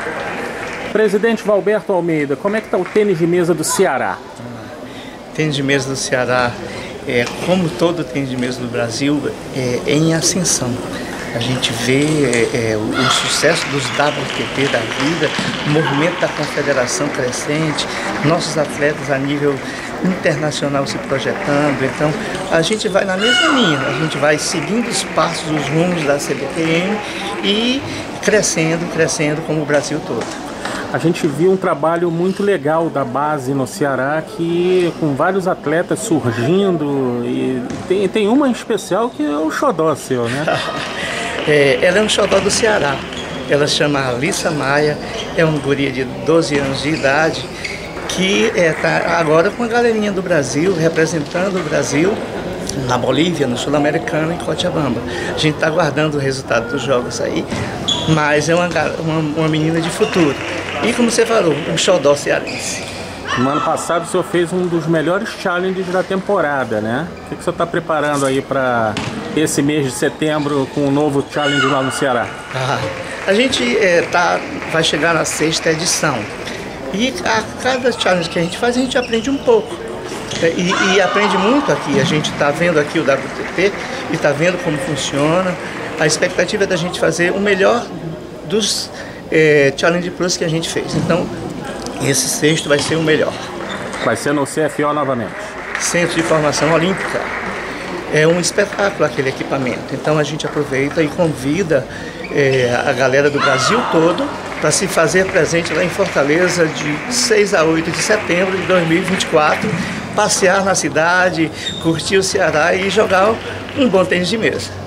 Presidente Valberto Almeida, como é que está o tênis de mesa do Ceará? Tênis de mesa do Ceará, como todo tênis de mesa do Brasil, é em ascensão. A gente vê o sucesso dos WTT da vida, o movimento da confederação crescente, nossos atletas a nível internacional se projetando. Então, a gente vai na mesma linha, a gente vai seguindo os passos, os rumos da CBTM e crescendo como o Brasil todo. A gente viu um trabalho muito legal da base no Ceará, que com vários atletas surgindo, e tem uma em especial que é o xodó seu, né? Ela é um xodó do Ceará. Ela chama Alissa Maia, é uma guria de 12 anos de idade, que está agora com a galerinha do Brasil, representando o Brasil na Bolívia, no Sul-Americano, em Cochabamba. A gente está aguardando o resultado dos jogos aí, mas é uma menina de futuro. E como você falou, um xodó cearense. No ano passado o senhor fez um dos melhores challenges da temporada, né? O que o senhor está preparando aí para esse mês de setembro com um novo challenge lá no Ceará? A gente vai chegar na 6ª edição. E a cada challenge que a gente faz, a gente aprende um pouco. E aprende muito aqui. A gente está vendo aqui o WTT e está vendo como funciona. A expectativa é da gente fazer o melhor dos Challenge Plus que a gente fez. Então, esse sexto vai ser o melhor. Vai ser no CFO novamente. Centro de Formação Olímpica. É um espetáculo aquele equipamento. Então a gente aproveita e convida a galera do Brasil todo para se fazer presente lá em Fortaleza de 6 a 8 de setembro de 2024, passear na cidade, curtir o Ceará e jogar um bom tênis de mesa.